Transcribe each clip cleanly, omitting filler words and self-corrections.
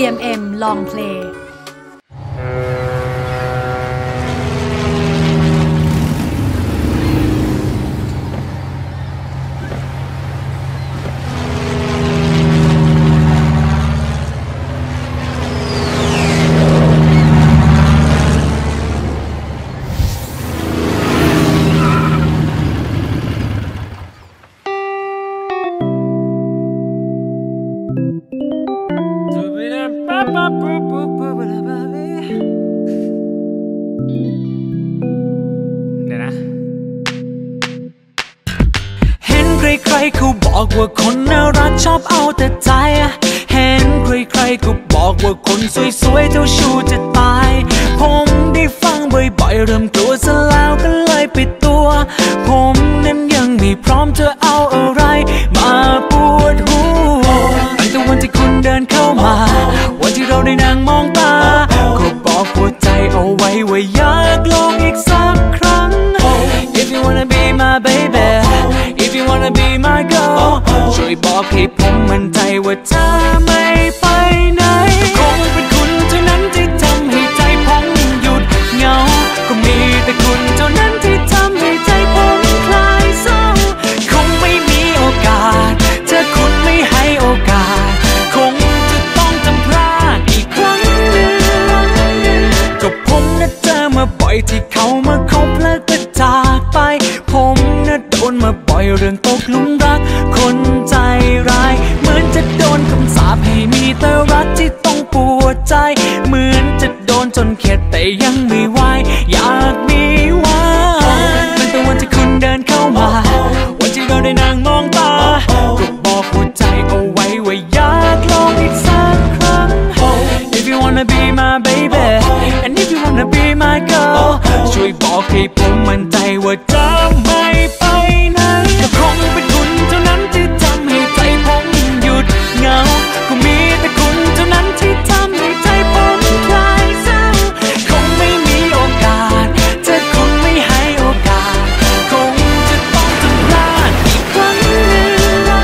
GMM Long Play ใครๆเขาบอกว่าคนน่ารักชอบเอาแต่ใจเห็นใครๆก็บอกว่าคนสวยๆเจ้าชู้จะตายผมได้ฟังบ่อยๆเริ่มกลัวซะแล้วก็เลยปิดตัวผมนั้นยังไม่พร้อมจะเอาอะไรมาปวดหัวตั้งแต่วันที่คุณเดินเข้ามาวันที่เราได้นั่งมองตาก็บอกหัวใจเอาไว้ว่าอยากลองอีกสักครั้ง If you wanna be my baby If you wanna be my girl ช่วยบอกให้ผมมั่นใจว่าเธอไม่ไปไหนคงเป็นคุณเท่านั้นที่ทำให้ใจผมหยุดเหงาก็มีแต่คุณเท่านั้นที่ทำให้ใจผมคลายเศร้าคงไม่มีโอกาสถ้าคุณไม่ให้โอกาสคงจะต้องทำพลาดอีกครั้งหนึ่งก็ผมน่ะเจอมาบ่อยที่เขามาคบแล้วก็จากไปผมน่ะโดนมาบ่อยเรื่องตกหลุมรักคนใจร้ายเหมือนจะโดนคำสาปให้มีแต่รักที่ต้องปวดใจเหมือนจะโดนจนเข็ดแต่ยังไม่ไหวอยากมีวันตั้งแต่วันที่คุณเดินเข้ามาวันที่เราได้นั่งมองตาก็บอกหัวใจเอาไว้ว่าอยากลองอีกสักครั้ง If you wanna be my baby and if you wanna be my girl ช่วยบอกให้ผมมั่นใจว่าจะไม่ไปไหนก็คงเป็นคุณเท่านั้นที่ทำให้ใจผมหยุดเหงาก็มีแต่คุณเท่านั้นที่ทำให้ใจผมคลายเศร้าคงไม่มีโอกาสถ้าคุณไม่ให้โอกาสคงจะต้องทำพลาดอีกครั้งหนึ่ง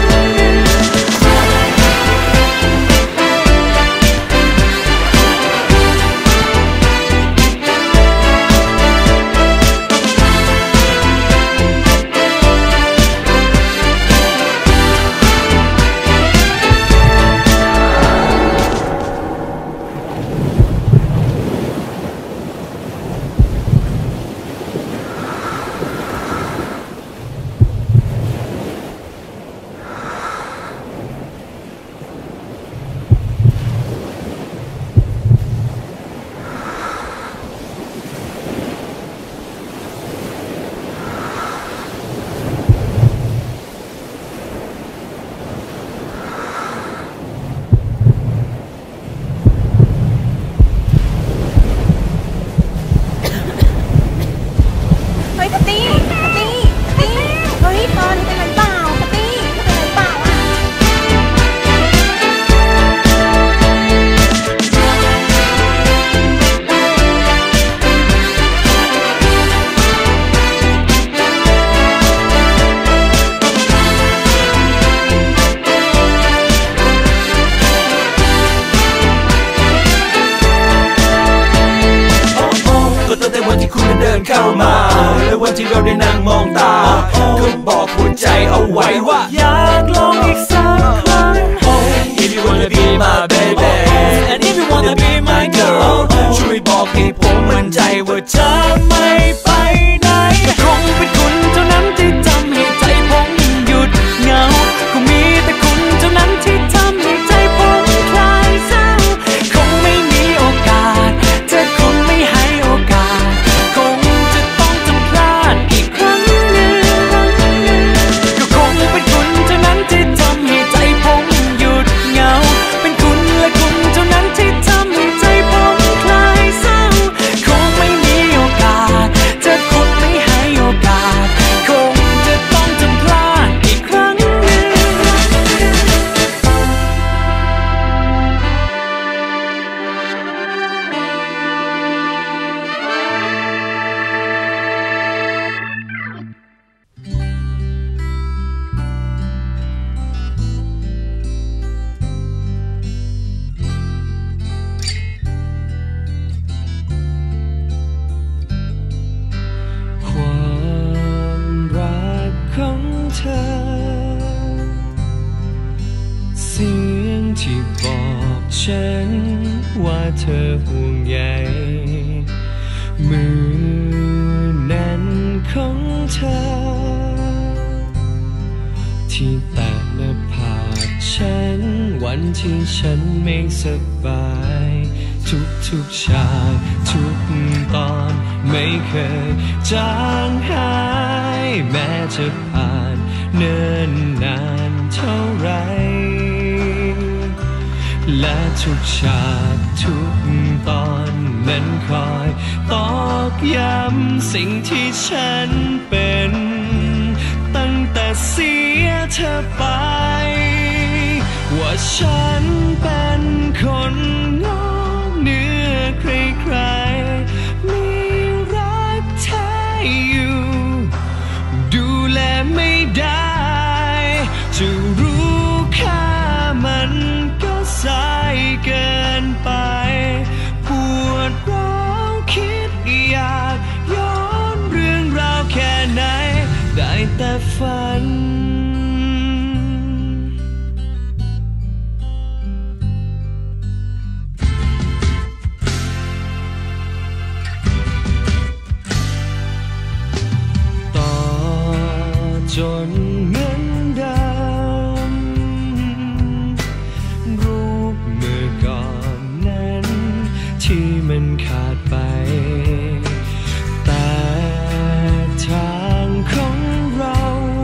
เข้ามาและวันที่เราได้นั่งมองตาก็บอกหัวใจเอาไว้ว่าอยากลองอีกสักครั้ง If you wanna be my baby and if you wanna be my girl ช่วยบอกให้ผมมั่นใจว่าจะไม่ไปไหนก็คงเป็นคุณเท่านั้นที่ทำให้ใจผมหยุดเหงาก็มีแต่คุณเท่านั้นที่ทำให้ใจผมคลายเศร้าคงไม่มีโอกาสถ้าคุณไม่ให้โอกาสคงจะต้องทำพลาดอีกครั้งหนึ่งก็คงเป็นคุณเท่านั้นที่ทำให้ใจผมหยุดเหงาเป็นคุณและคุณเท่านั้นที่ทำให้ใจผมคลายเศร้าคงไม่มีโอที่บอกฉันว่าเธอห่วงใยมือนั้นของเธอที่แตะหน้าผากฉันวันที่ฉันไม่สบายทุกฉากทุกตอนไม่เคยจางหายแม้จะผ่านเนิ่นนานเท่าไรและทุกฉากทุกตอนนั้นคอยตอกย้ำสิ่งที่ฉันเป็นตั้งแต่เสียเธอไปว่าฉันเป็นคนงอเหนือใครๆไม่รักเธออยู่ดูแลไม่ได้จะรู้ค่ามันก็สายเกินไปปวดร้าวคิดอยากย้อนเรื่องราวแค่ไหนได้แต่ฝันจนเหมือนเดิมรูปเมื่อก่อนนั้นที่มันขาดไปแต่ทางของเรา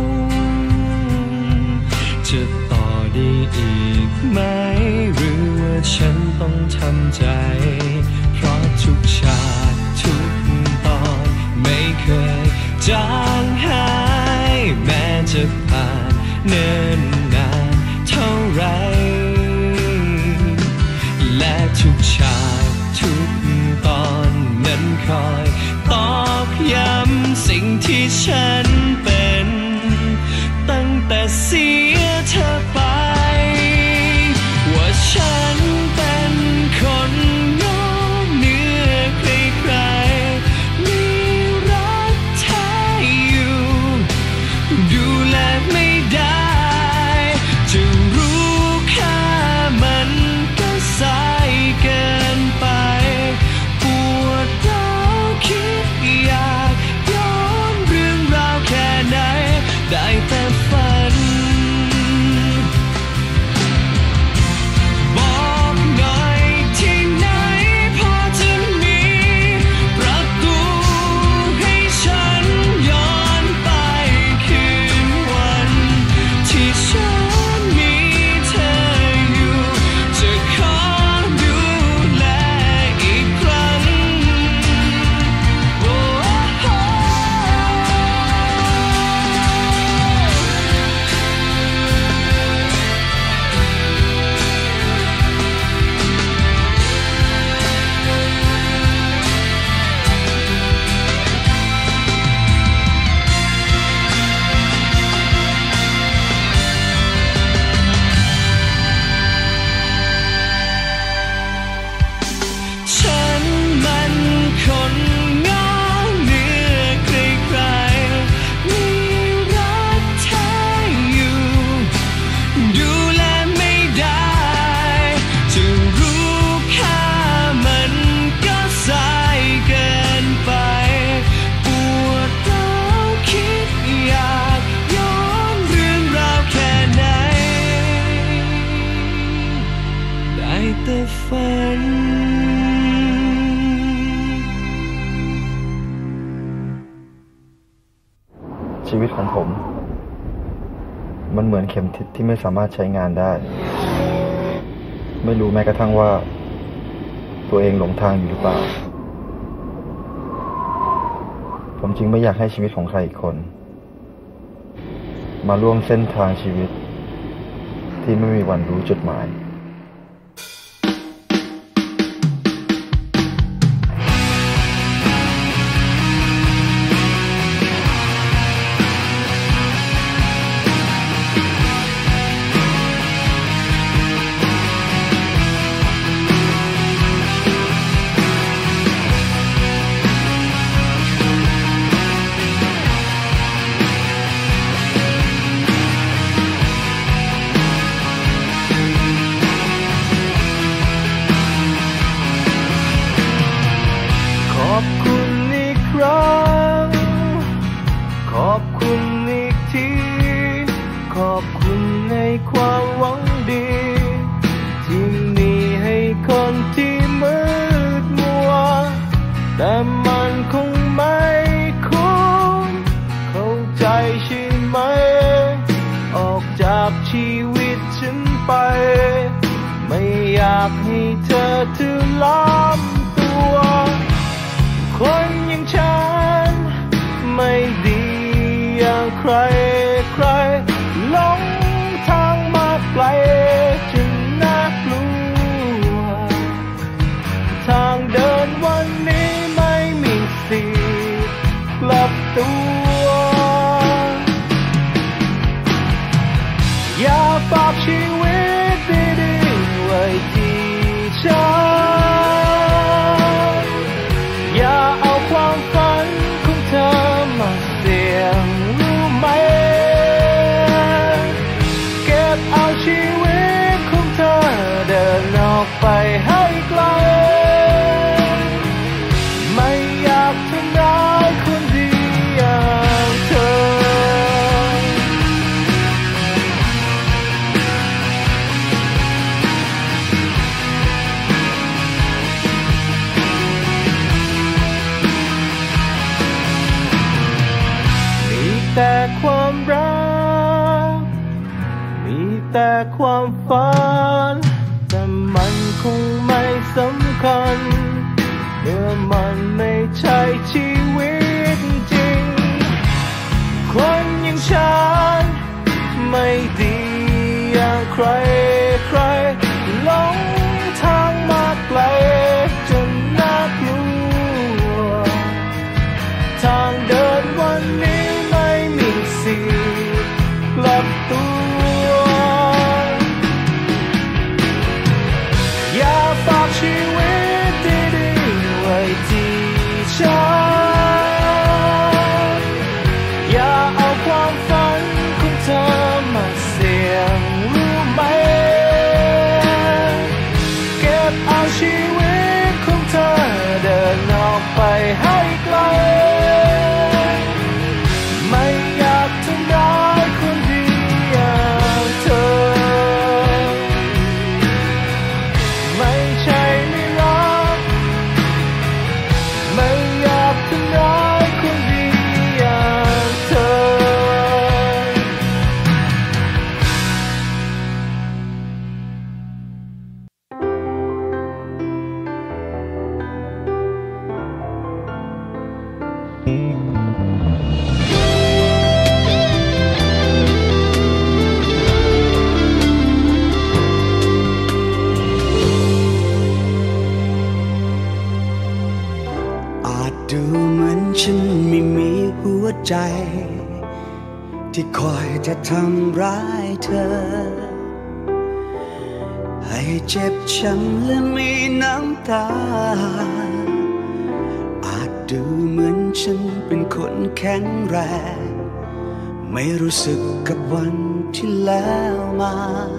จะต่อได้อีกไหมหรือว่าฉันต้องทำใจเพราะทุกฉากทุกตอนไม่เคยจางหายแม้จะผ่านเนิ่นนานเท่าไรและทุกฉากทุกตอนนั้นคอยตอกย้ำสิ่งที่ฉันเป็นตั้งแต่เสียเธอไปว่าฉันเป็นคนงอเหนือใครๆไม่รักเธออยู่ดูแลไม่ได้จะรู้ค่ามันก็สายเกินไปปวดร้าวคิดอยากย้อนเรื่องราวแค่ไหนได้แต่ฝันบอกหน่อยที่ไหนพอจะมีประตูให้ฉันย้อนไปคืนวันที่ฉันมีเธออยู่จะขอดูแลอีกครั้งโอ้โหฉันมันคนงอเหนือใครๆไม่รักเธออยู่ดูแลไม่ได้จะรู้ค่ามันก็สายเกินไปปวดร้าวคิดอยากย้อนเรื่องราวแค่ไหนได้แต่ฝันชีวิตของผมมันเหมือนเข็มทิศที่ไม่สามารถใช้งานได้ไม่รู้แม้กระทั่งว่าตัวเองหลงทางอยู่หรือเปล่าผมจึงไม่อยากให้ชีวิตของใครอีกคนมาร่วมเส้นทางชีวิตที่ไม่มีวันรู้จุดหมายากให้เธอถือล้อมตัวคนอย่างฉันไม่ดีอย่างใครหลงทางมาไกลจนน่ากลัวทางเดินวันนี้ไม่มีสิทธิ์กลับตัวอย่าฝากชีวิตดีๆไว้ที่ฉันอย่าเอาความฝันของเธอมาเสี่ยงรู้ไหมเก็บเอาชีวิตของเธอเดินออกไปให้ไกลไม่อยากทำร้ายคนดีอย่างเธอแต่ความรักมีแต่ความฝันแต่มันคงไม่สำคัญเมื่อมันไม่ใช่ชีวิตจริงคนอย่างฉันไม่ดีอย่างใครหลงทางมาไกลจนน่ากลัวทางเดินวันนี้กลับตัวอย่าฝากชีวิตดีๆไว้ที่ฉันอย่าเอาความฝันของเธอมาเสี่ยงรู้ไหมเก็บเอาชีวิตของเธอเดินออกไปให้ไกลไม่อยากทำร้ายคนดีอย่างเธอไม่ใช่ไม่รักไม่อยากทำร้ายคนดีอย่างเธอดูเหมือนฉันไม่มีหัวใจที่คอยจะทำร้ายเธอให้เจ็บช้ำและมีน้ำตาอาจดูเหมือนฉันเป็นคนแข็งแรงไม่รู้สึกกับวันที่แล้วมา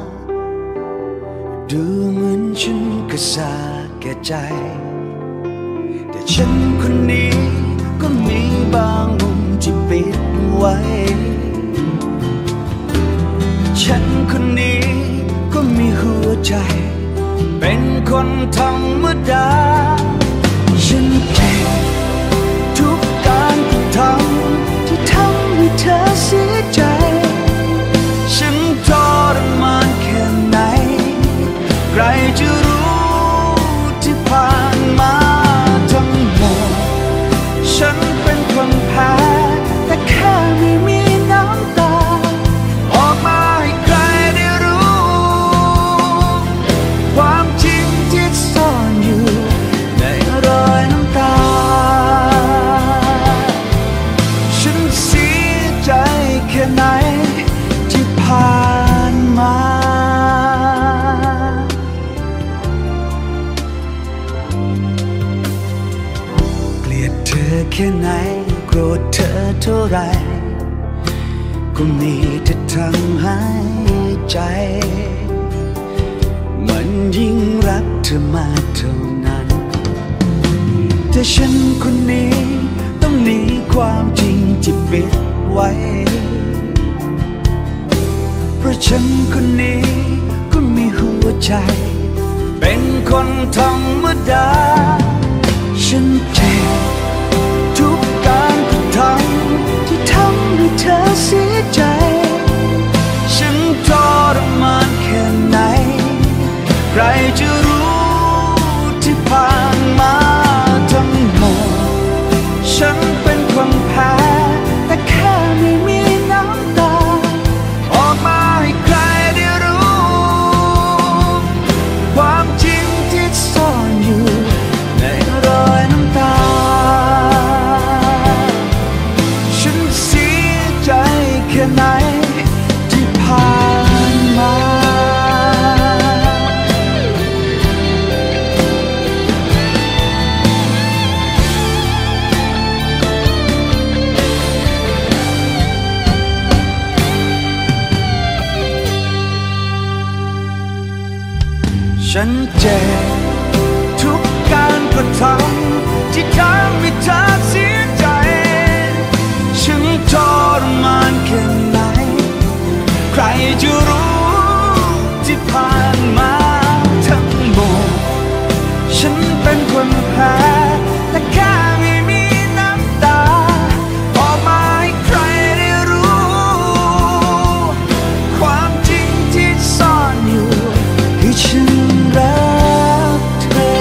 ดูเหมือนฉันกระซาแก่ใจแต่ฉันคนนี้ก็มีบางมุมที่ปิดไว้ฉันคนนี้ก็มีหัวใจเป็นคนธรรมดาฉันเจ็บทุกการกระทำที่ทำให้เธอเสียใจฉันทรมานแค่ไหนใครจะรู้ที่ผ่านมาฉันเป็นคนแพ้แต่แค่ไม่มีน้ำตาออกมาให้ใครได้รู้ความจริงที่ซ่อนอยู่ในรอยน้ำตาฉันเสียใจแค่ไหนที่ผ่านมาแค่ไหนโกรธเธอเท่าไรก็มีแต่ทำให้ใจมันยิ่งรักเธอมากเท่านั้นแต่ฉันคนนี้ต้องหนีความจริงที่ปิดไว้เพราะฉันคนนี้ก็มีหัวใจเป็นคนธรรมดาฉันเจ็บทุกการกระทำที่ทำให้เธอเสียใจฉันทรมานแค่ไหนใครจะรู้ฉันเจ็บทุกการกระทำที่ทำให้เธอเสียใจฉันทรมานแค่ไหนใครจะรู้ที่ผ่านมาทั้งหมดฉันเป็นคนแพ้และแค่ไม่มีน้ำตาออกมาให้ใครได้รู้ความจริงที่ซ่อนอยู่คือฉันรักเธอ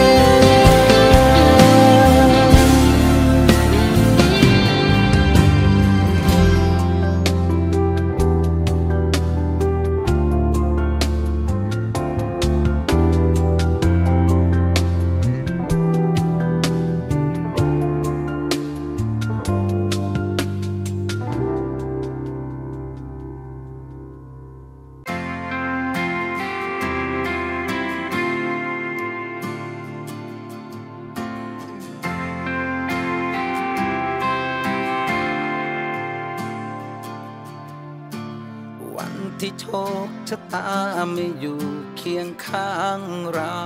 ที่โชคชะตาไม่อยู่เคียงข้างเรา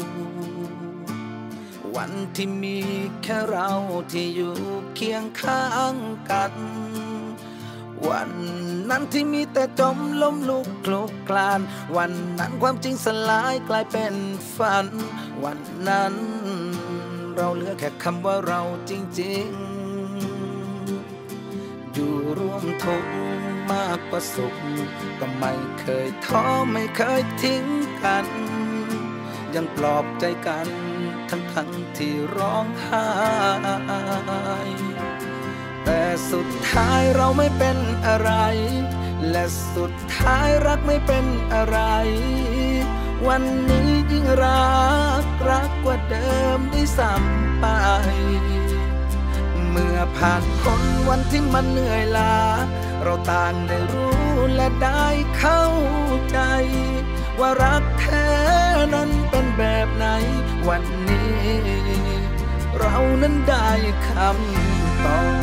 วันที่มีแค่เราที่อยู่เคียงข้างกันวันนั้นที่มีแต่จมล้มลุกคลุกคลานวันนั้นความจริงสลายกลายเป็นฝันวันนั้นเราเหลือแค่คำว่าเราจริงๆอยู่ร่วมทุกข์มากกว่าสุขก็ไม่เคยท้อไม่เคยทิ้งกันยังปลอบใจกันทั้งที่ร้องไห้แต่สุดท้ายเราไม่เป็นอะไรและสุดท้ายรักไม่เป็นอะไรวันนี้ยิ่งรักกว่าเดิมด้วยซ้ำไปเมื่อผ่านพ้นวันที่มันเหนื่อยล้าเราต่างได้รู้และได้เข้าใจว่ารักแท้นั้นเป็นแบบไหนวันนี้เรานั้นได้คำตอบ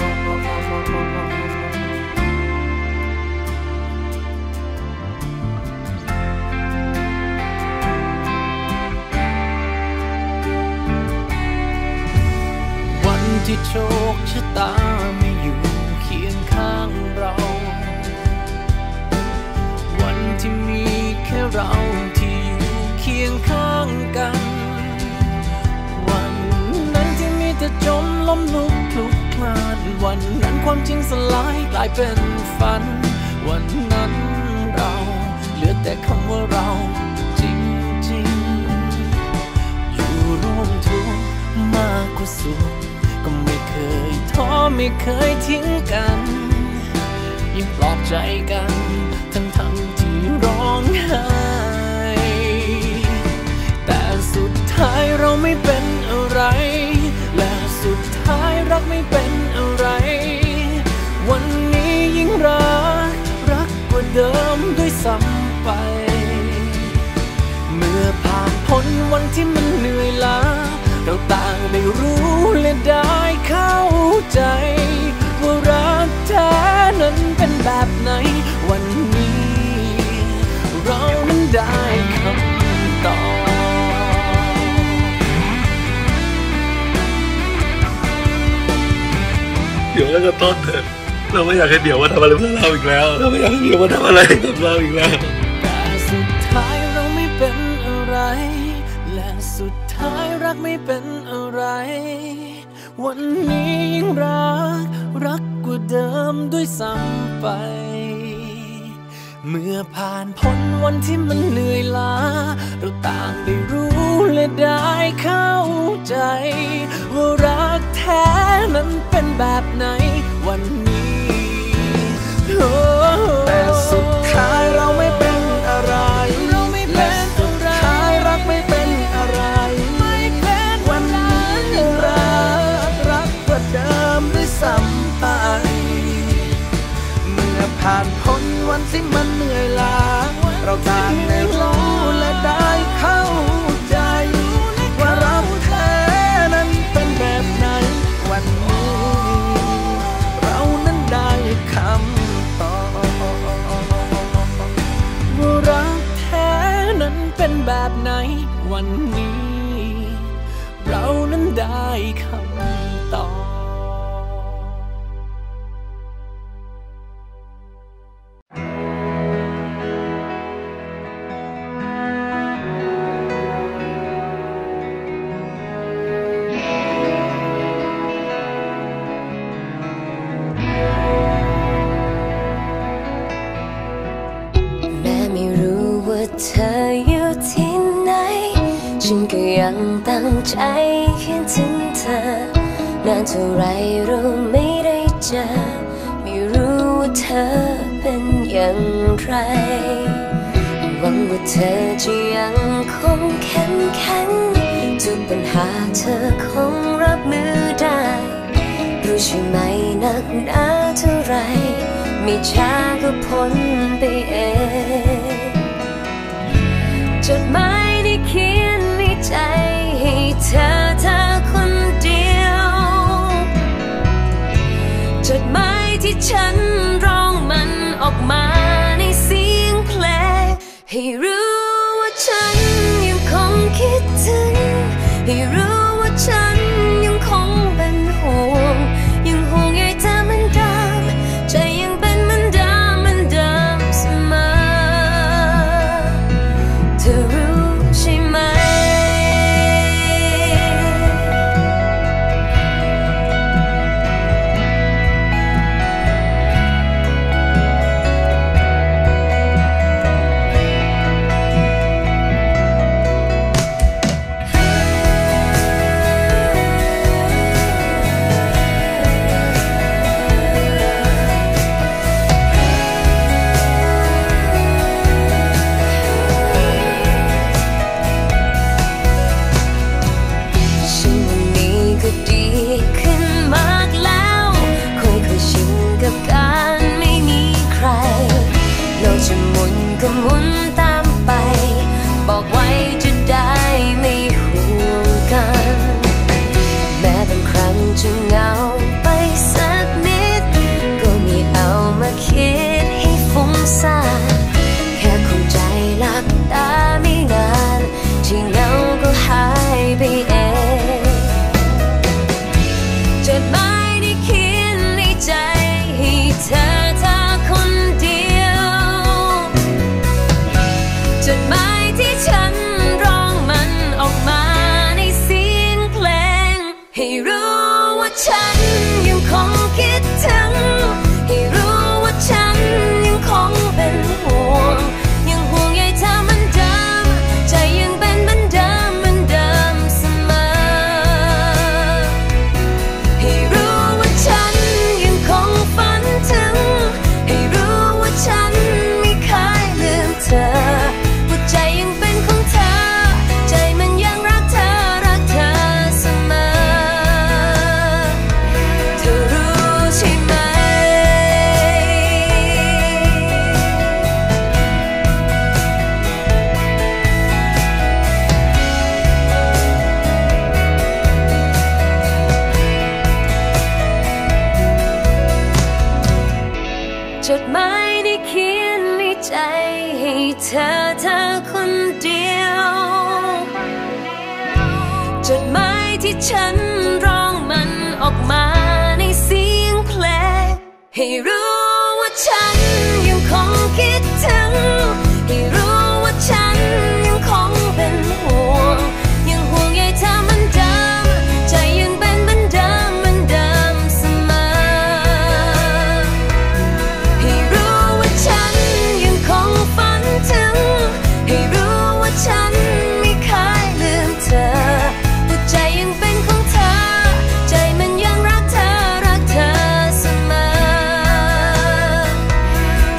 วันที่โชคชะตาไม่อยู่เคียงข้างเราวันที่มีแค่เราที่อยู่เคียงข้างกันวันนั้นที่มีแต่จมล้มลุกคลุกคลานวันนั้นความจริงสลายกลายเป็นฝันวันนั้นเราเหลือแต่คำว่าเราจริงๆอยู่ร่วมทุกข์มากกว่าสุขก็ไม่เคยท้อไม่เคยทิ้งกันยังปลอบใจกันทั้งที่ร้องไห้แต่สุดท้ายเราไม่เป็นอะไรและสุดท้ายรักไม่เป็นอะไรวันนี้ยิ่งรักกว่าเดิมด้วยซ้ำไปเมื่อผ่านพ้นวันที่มันเหนื่อยล้าเราต่างได้รู้และได้เข้าใจว่ารักแท้นั้นเป็นแบบไหนวันนี้เรานั้นได้คำตอบเดี๋ยวแล้วก็ต้นเถอะเราไม่อยากให้เดี๋ยวมาทำอะไรเพื่อเราอีกแล้วเราไม่อยากให้เดี๋ยวมาทำอะไรกับเราอีกแล้วแต่สุดท้ายเราไม่เป็นอะไรและสุดท้ายรักไม่เป็นอะไรวันนี้ยิ่งรักกว่าเดิมด้วยซ้ำไปเมื่อผ่านพ้นวันที่มันเหนื่อยล้าเราต่างได้รู้และได้เข้าใจว่ารักแท้นั้นเป็นแบบไหนวันนี้แต่สุดท้ายเราไม่เป็นอะไรและสุดท้ายรักไม่เป็นอะไรวันนี้รักกว่าเดิมด้วยซ้ำไปเมื่อผ่านพ้นวันที่มันเหนื่อยล้าเราต่างได้รู้และได้เข้าใจว่ารักแท้นั้นเป็นแบบไหนวันนี้เรานั้นได้คำตอบว่ารักแท้นั้นเป็นแบบไหนวันนี้เรานั้นได้คำตอบเธออยู่ที่ไหนฉันก็ยังตั้งใจเขียนถึงเธอนานเท่าไรเราไม่ได้เจอไม่รู้ว่าเธอเป็นอย่างไรหวังว่าเธอจะยังคงเข้มแข็งทุกปัญหาเธอคงรับมือได้รู้ใช่ไหมนักหนาเท่าไรไม่ช้าก็พ้นไปเองจดหมายที่เขียนในใจให้เธอคนเดียวจดหมายที่ฉันร้องมันออกมาในเสียงเพลงให้รู้ว่าฉันยังคงคิดถึงให้รู้ว่าฉันยังคงเป็นห่วงยังห่วงใยเธอเหมือนเดิมใจยังเป็นเหมือนเดิมเสมอเธอรู้ใช่ไหมจะหมุนก็หมุนตามไปบอกไว้จะได้ไม่ห่วงกันแม้บางครั้งจะเหงาไปสักนิดก็ไม่เอามาคิดให้ฟุ้งซ่านแค่คงใจหลับตาไม่นานที่เหงาก็หายไปเองจดหมายที่เขียนในใจให้เธอคนเดียวจดหมายที่ฉันร้องมันออกมาในเสียงเพลงให้รู้ว่าฉันยังคงคิดถึงให้รู้ว่าฉันยังคงเป็นห่วงยังห่วงใยเธอเหมือนเดิมใจยังเป็นเหมือนเดิมเสมอให้รู้ว่าฉันยังคงฝันถึงให้รู้ว่าฉันไม่เคยลืมเธอหัวใจยังเป็นของเธอใจมันยังรักเธอเสมอเธอรู้ใช่ไหมจดหมายที่เขียนในใจให้เธอคนเดียวจดหมายที่ฉันร้องมันออกมาในเสียงเพลงให้รู้ว่าฉันยังคงคิดถึงให้รู้ว่าฉันยังคงเป็นห่วงยังห่วงใยเธอเหมือนเดิมใจยังเป็นเหมือนเดิมเสมอให้รู้ว่าฉันยังคงฝันถึงให้รู้ว่าฉันไม่เคยลืมเธอหัวใจยังเป็นของเธอใจมันยังรักเธอเสมอ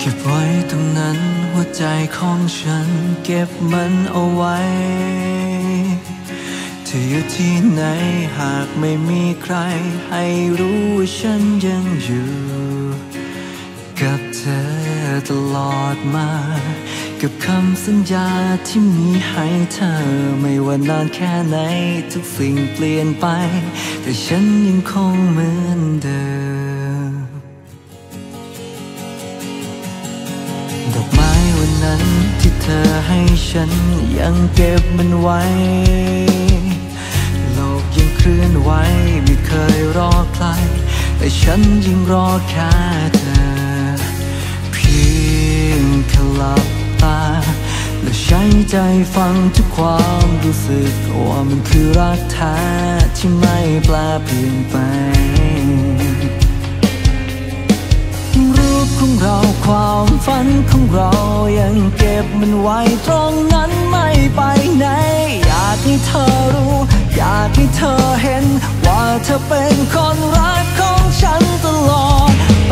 ก็บไว้ตรงนั้นหัวใจของฉันเก็บมันเอาไว้เธออยู่ที่ไหนหากไม่มีใครให้รู้ว่าฉันยังอยู่กับเธอตลอดมากับคำสัญญาที่มีให้เธอไม่ว่านานแค่ไหนทุกสิ่งเปลี่ยนไปแต่ฉันยังคงเหมือนเดิมดอกไม้วันนั้นที่เธอให้ฉันยังเก็บมันไว้โลกยังเคลื่อนไหวไม่เคยรอใครแต่ฉันยังรอแค่เธอเพียงแค่หลับตาและใช้ใจฟังทุกความรู้สึกว่ามันคือรักแท้ที่ไม่แปรเปลี่ยนไปรูปของเราความฝันของเรายังเก็บมันไว้ตรงนั้นไม่ไปไหนอยากให้เธอรู้อยากให้เธอเห็นว่าเธอเป็นคนรักของฉันตลอดไป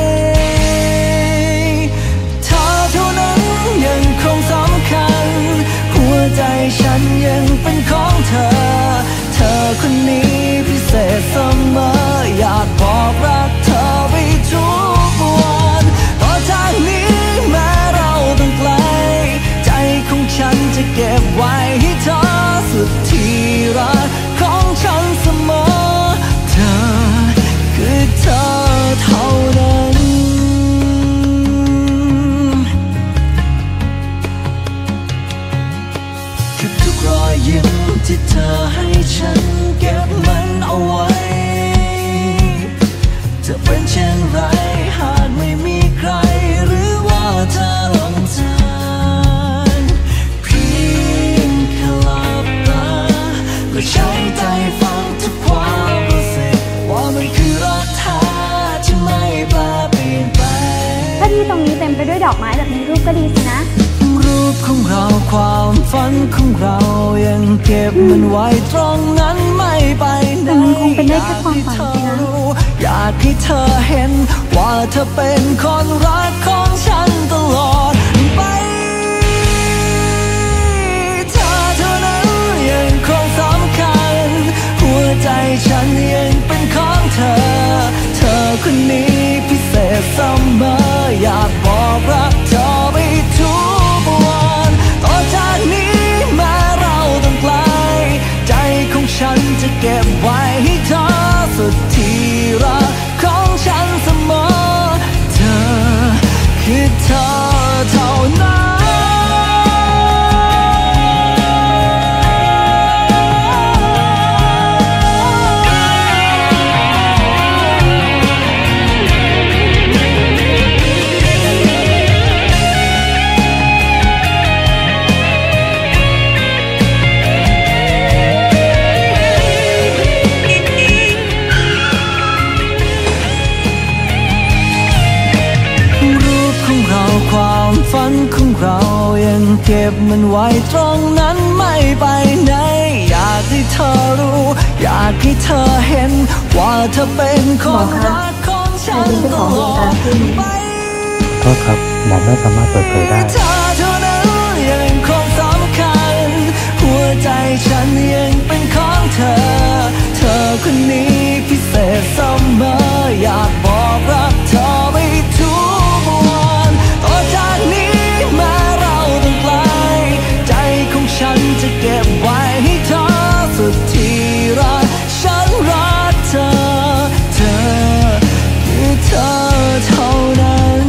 เธอเท่านั้นยังคงสำคัญหัวใจฉันยังเป็นของเธอเธอคนนี้พิเศษเสมออยากบอกรักเธอไปทุกวันต่อจากนี้แม้เราต้องไกลใจของฉันจะเก็บไว้ให้เธอสุดที่รักของฉันเสมอเธอคือเธอเท่านั้นคือทุกรอยยิ้มที่เธอให้ฉันเก็บมันเอาไว้จะเป็นเช่นไรหากไม่มีใครหรือว่าเธอหลงทางเพียงแค่หลับตาและใช้ใจฟังทุกความรู้สึกว่ามันคือรักแท้ที่ไม่แปรเปลี่ยนไปถ้าที่ตรงนี้เต็มไปด้วยดอกไม้แบบนี้รูปก็ดีสินะรูปของเราความฝันของเรายังเก็บมันไว้ตรงนั้นไม่ไปไหนมันคงเป็นได้แค่ความฝันสินะอยากให้เธอเห็นว่าเธอเป็นคนรักของฉันตลอดไปเธอเท่านั้นยังคงสำคัญหัวใจฉันยังเป็นของเธอเธอคนนี้พิเศษเสมออยากบอกรักเธอไปทุกวันต่อจากนี้แม้เราต้องไกลใจของฉันจะเก็บไว้ให้เธอสุดที่รักของฉันเสมอเธอคือเธอเท่านั้นความฝันของเรายังเก็บมันไว้ตรงนั้นไม่ไปไหนอยากให้เธอรู้อยากให้เธอเห็นว่าเธอเป็นคนรักของฉันตลอดไปโทษครับหมอไม่สามารถเปิดเผยได้เธอเท่านั้นยังคงสำคัญหัวใจฉันยังเป็นของเธอเธอคนนี้พิเศษเสมออยากบอกรักเธอไปทุกวันต่อจากนี้แม้เราต้องไกลใจของฉันจะเก็บไว้ให้เธอสุดที่รักฉันรักเธอเธอคือเธอเท่านั้น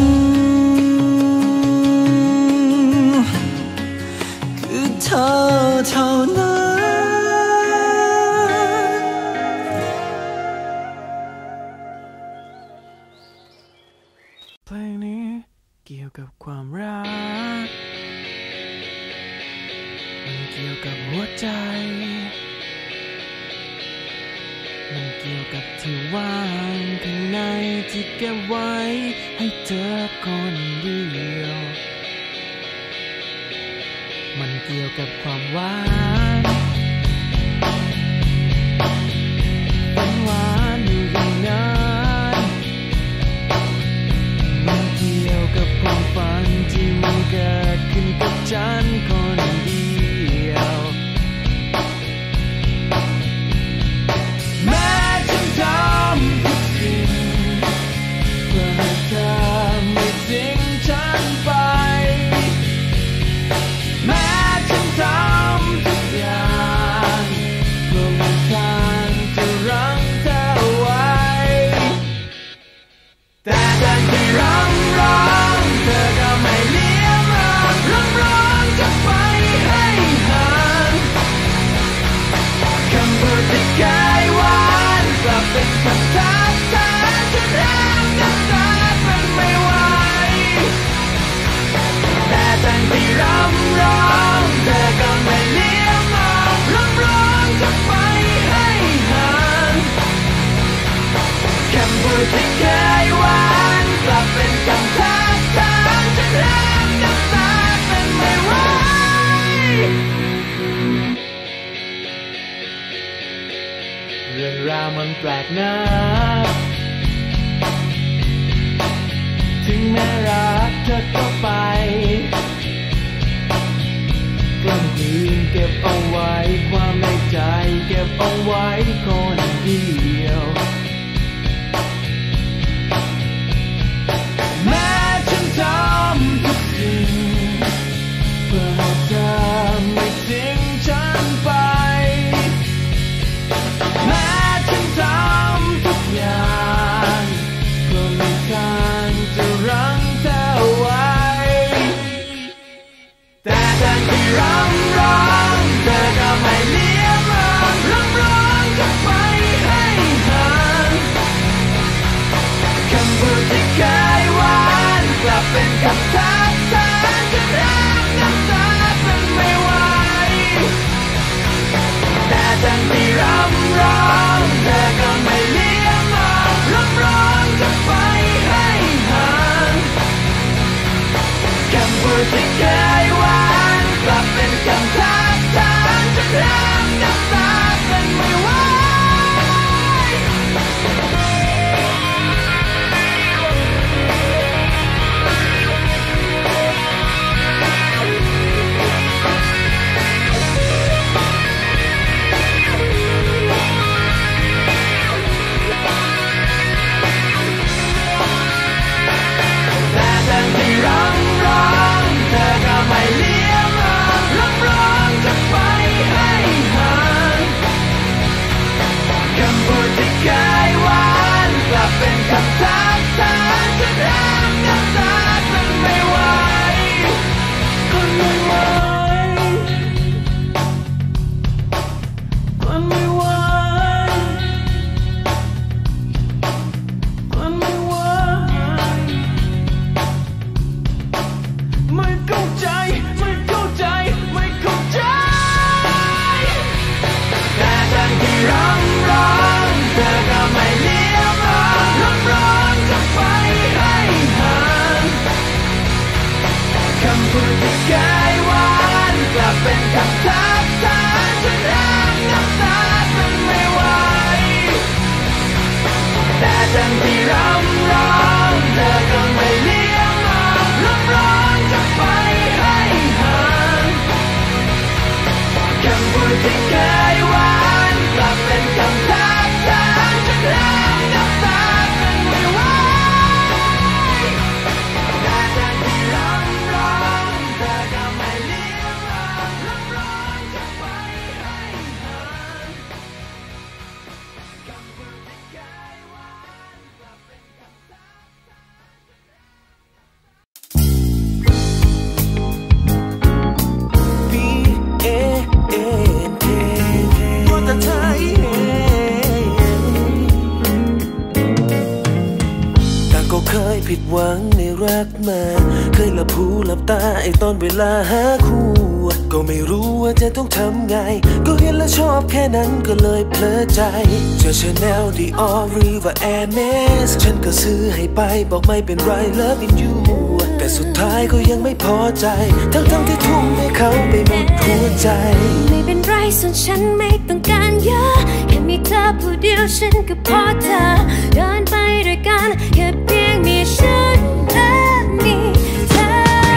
คือเธอเท่านั้นเพลงนี้เกี่ยวกับความรักมันเกี่ยวกับหัวใจมันเกี่ยวกับที่ว่างข้างในที่เก็บไว้ให้เธอคนเดียวมันเกี่ยวกับความหวานเป็นหวานอยู่อย่างนั้นมันเกี่ยวกับความร้องเธอก็ไม่เลี้ยงมองร้องจะไปให้ห่างคำพูดที่เคยหวานกลับเป็นคำท้าทายฉันเองก็ตายเป็นไม่ไหวแต่ทันที่ร้องเธอก็ไม่เลี้ยงมองร้องจะไปให้ห่างคำพูดที่เคยหวานกลับเป็นคำท้าทายฉันเองก็ตายเป็นไม่ไหวเรื่องราวมันแปลกนะถึงแม้รักเธอก็ไปกล้ำกลืนเก็บเอาไว้ความในใจเก็บเอาไว้คนเดียวแม้ฉันทำทุกสิ่งเพื่อให้เธอไม่ทิ้งฉันไปแม้ฉันทำทุกอย่างก็ไม่ทางจะรั้งเธอไว้แต่ทันที่ร้องเธอก็ไม่เลี้ยงมองร้องจะไปให้ห่างคำพูดที่เคยหวานกลับเป็นคำท้าทายฉันเองก็ตายเป็นไม่ไหวแต่ทันที่ร้องเธอก็ไม่เลี้ยงมองร้องจะไปให้ห่างคำพูดที่เคยหวานกลับเป็นคำท้าทายฉันเองก็ตายเป็นไม่ไหวแต่ทันที่ร้องเธอก็ไม่เลี้ยงมองร้องจะไปให้ห่างคำพูดที่เคยหวานกลับเป็นคำท้าทายฉันเองก็ตายเป็นไม่ไหวคนไม่ไหวคนไม่ไหวคนไม่ไหวไม่เข้าใจไม่เข้าใจไม่เข้าใจแต่ทันที่ร้องเธอก็ไม่เลี้ยงมองร้องจะไปให้ห่างคำพูดที่เคยหวานกลับเป็นคำท้าทายฉันเองก็ตายเป็นไม่ไหวแต่ทันที่ร้องเธอก็ไม่เลี้ยงมองร้องจะไปให้ห่างคำพูดที่เคยหวานกลับเป็นคำท้าทายฉันเองก็ตายเป็นไม่ไหวแต่ทันที่ร้องเธอก็ไม่เลี้ยงมองร้องจะไปให้ห่างคำพูดที่เคยหวานกลับเป็นคำท้าPANK พูดแต่ไทยต่างก็เคยผิดหวังในรักมาเคยหลับหูหลับตาไอ้ตอนเวลาหาคู่ก็ไม่รู้ว่าจะต้องทำไงก็เห็นแล้วชอบแค่นั้นก็เลยเพลิดใจเจอ Chanel Dior หรือว่า Hermes ฉันก็ซื้อให้ไปบอกไม่เป็นไร Love in you แต่สุดท้ายก็ยังไม่พอใจทั้งที่ทุ่มให้เขาไปหมดหัวใจไม่เป็นไรส่วนฉันไม่ต้องการเยอะแค่มีเธอผู้เดียวฉันก็พอเธอเดินไปด้วยกันแค่เพียงมีฉันและมีเธอ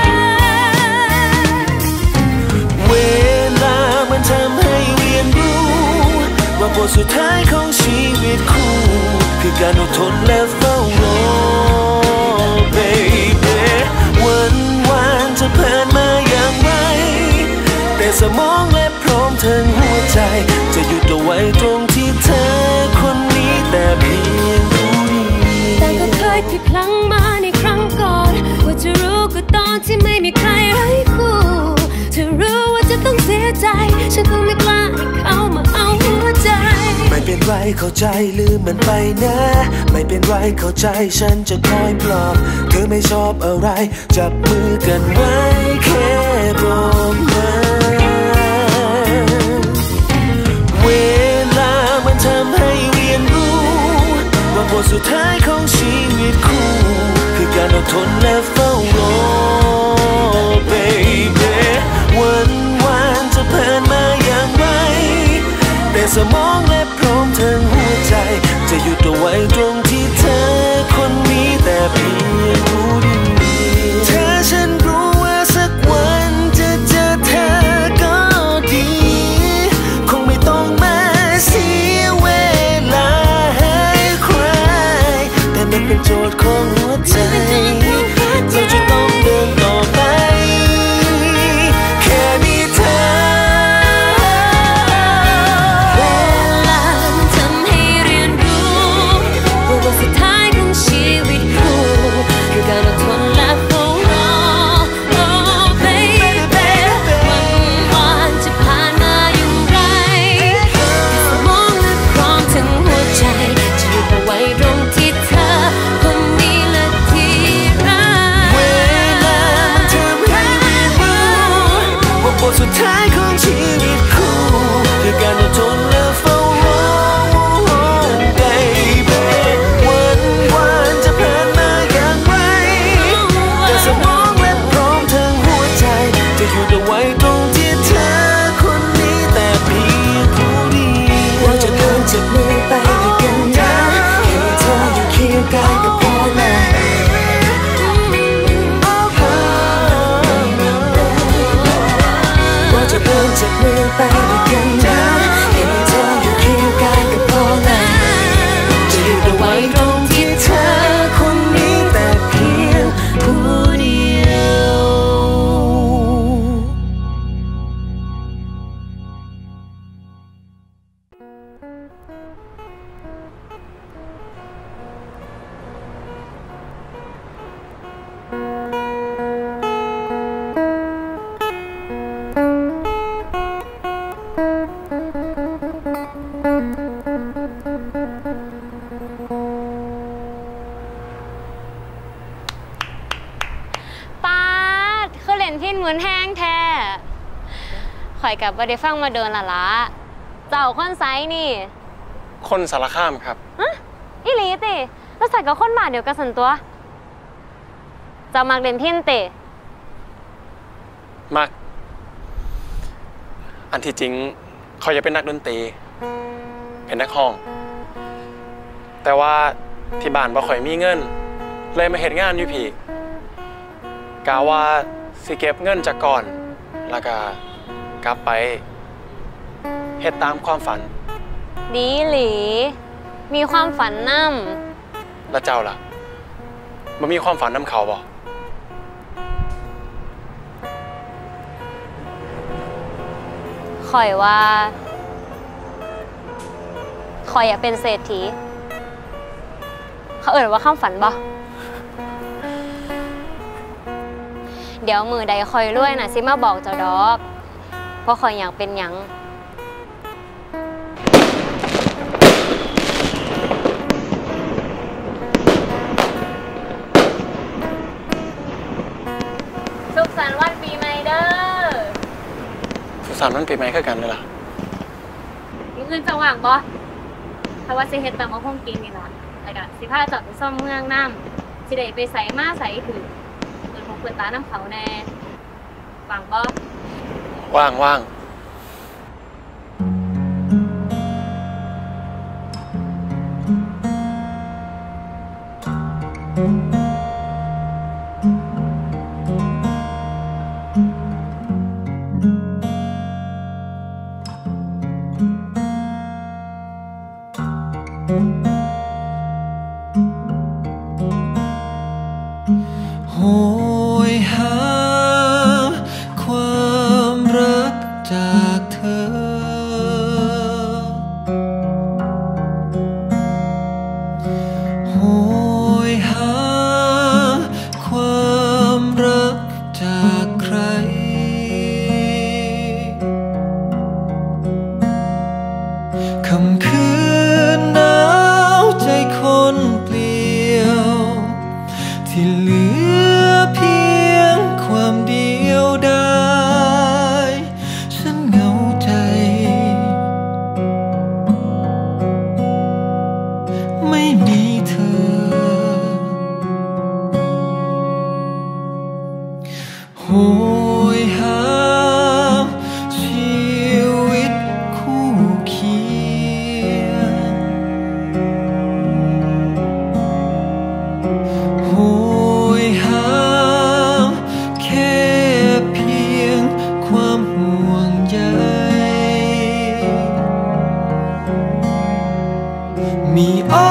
เวลามันทำให้เรียนรู้ว่าบทสุดท้ายของชีวิตคู่คือการอดทนและเฝ้ารอ baby วันจะผ่านมาอย่างไรแต่สมองและพร้อมทั้งหัวใจจะหยุดเอาไว้ตรงที่เธอคนนี้แต่เพียงผู้เดียวแต่ก็เคยผิดพลั้งมาในครั้งไรเข้าใจลืมมันไปนะไม่เป็นไรเข้าใจฉันจะคอยปลอบเธอไม่ชอบอะไรจับมือกันไว้แค่บอกมาเวลามันทำให้เรียนรู้ว่าบทสุดท้ายของชีวิตคู่คือการอดทนและเฝ้ารอ baby วันจะผ่านมาอย่างไรแต่สมองและพร้อมทั้งหัวใจจะหยุดเอาไว้ตรงที่เธอคนนี้แต่เพียงผู้เดียวถ้าฉันรู้ว่าสักวันจะเจอเธอก็ดีคงไม่ต้องมาเสียเวลาให้ใครแต่มันเป็นโจทย์ของหัวใจเราจะต้องเดินต่อไปแค่มีเธอเวลามันทำให้เรียนรู้ว่าบทสุดท้ายของชีวิตคู่คือการอดทนและเฝ้ารอ Oh baby วันจะผ่านมาอย่างไรแต่สมองและพร้อมทั้งหัวใจจะหยุดเอาไว้ตรงที่เธอคนนี้และที่รักเวลามันทำให้เรียนรู้ว่าบทสุดท้ายของชีวิตคู่คือการอดทนและเฝ้ารอ baby วันจะผ่านมาอย่างไรแต่สมองและพร้อมทั้งหัวใจจะหยุดเอาไว้ตรงที่เธอคนนี้แต่เพียงผู้เดียวเราจะเดินจับมือไปด้วยกันนะให้เธออยู่เคียงกายกับพ่อแม่เราจะเดินจับมือไปด้วยกันนะให้เธออยู่เคียงกายกับพ่อแม่จะอยู่เอาไว้ตรงที่เธอคนนี้แต่เพียงผู้เดียวป้าดคือเล่นพินเหมือนแห้งแท้ข่อยกับบ่ได้ฟังมาเดินละเจ้าคนไซนี่คนสารคามครับอีหลีติแล้วใส่กับคนบ้านเดียวกันสันตัวเจ้ามักเล่นพินติมักอันที่จริงเขาอยากเป็นนักดนตรีเป็นนักร้องแต่ว่าที่บ้านบ่ค่อยมีเงินเลยมาเฮ็ดงานอยู่พี่กะว่าสิเก็บเงินจากก่อนแล้วก็กลับไปเฮ็ดตามความฝันดีหลีมีความฝันนำแล้วเจ้าล่ะมันมีความฝันนำเขาบ่ข่อยว่าข่อยอยากเป็นเศรษฐีเขาเอ่ยว่าความฝันบ่เดี๋ยวมือใดคอยรวยน่ะสิมาบอกเจ้าดอกเพราะคอยอยากเป็นหยังสุขสันต์วันปีใหม่เด้อสุขสันต์วันปีใหม่คือกันเลยล่ะมื้อคืนจะว่างบ่เพราะว่าสิเฮ็ดตามมาห้องกินนี่ล่ะแล้วก็สิพาเจ้าไปซ่อมเมืองน้ำสิได้ไปใส่มาใส่ถือเปิดตาน้ำเขาแน่ว่างบ่ว่างโหยหาความรักจากเธอโหยหา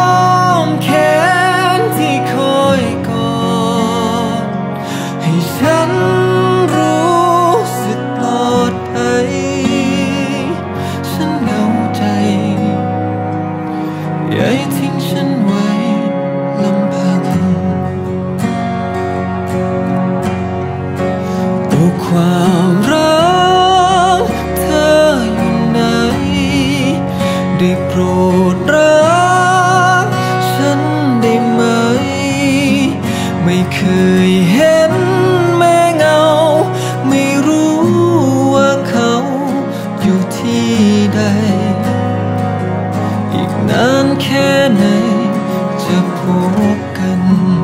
มแขนที่คอยกอดให้ฉันรู้สึกปลอดภัยฉันเหงาใจอย่าทิ้งฉันไว้ลำพังโอ้ความรักเธออยู่ไหนได้โปรดรักฉันได้ไหมไม่เคยเห็นแม่เงาไม่รู้ว่าเขาอยู่ที่ใดอีกนานแค่ไหนจะพบกัน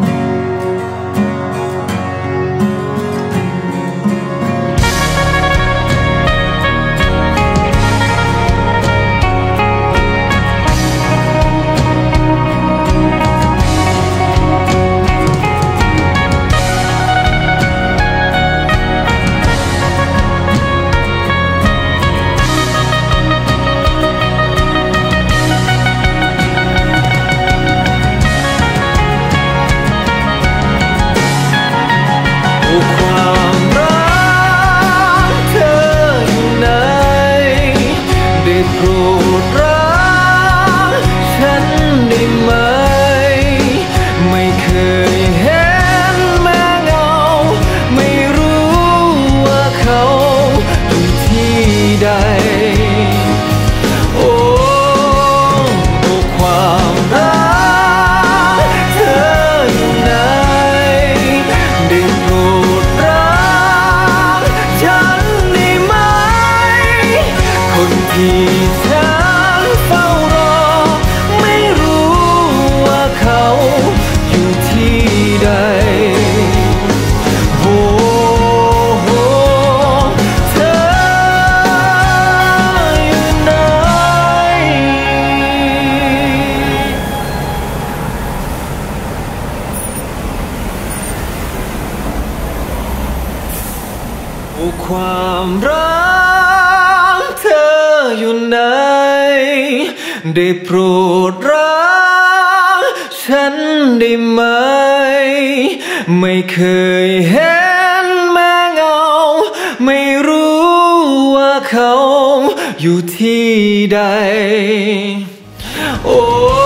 ความรักเธออยู่ไหนได้โปรดรักฉันได้ไหมไม่เคยเห็นแม่เงาไม่รู้ว่าเขาอยู่ที่ใดโอ้ความรักเธออยู่ไหนได้โปรดรักฉันได้ไหมคนที่ฉันเฝ้ารอไม่รู้ว่าเขาอยู่ที่ใดโอ้โหเธออยู่ไหนโอ้ความรักเธออยู่ไหนได้โปรดรักฉันได้ไหมไม่เคยเห็นแม่เงาไม่รู้ว่าเขาอยู่ที่ใดโอ้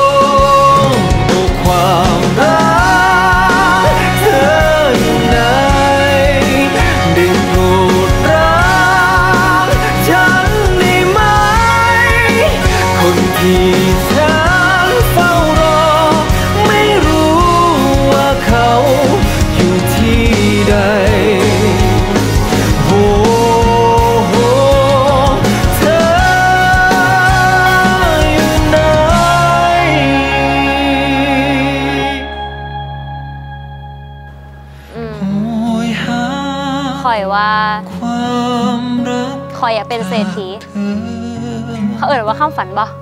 ความรักเธออยู่ไหนได้โปรดรักฉันได้ไหมคนที่ฉันเฝ้ารอไม่รู้ว่าเขาอยู่ที่ใดโอ้โหเธออยู่ไหนโอ้ยหาคอยว่าความรักคอยอยากเป็นเศรษฐีเธอเขาเอ่ยว่าข้ามฝันบ่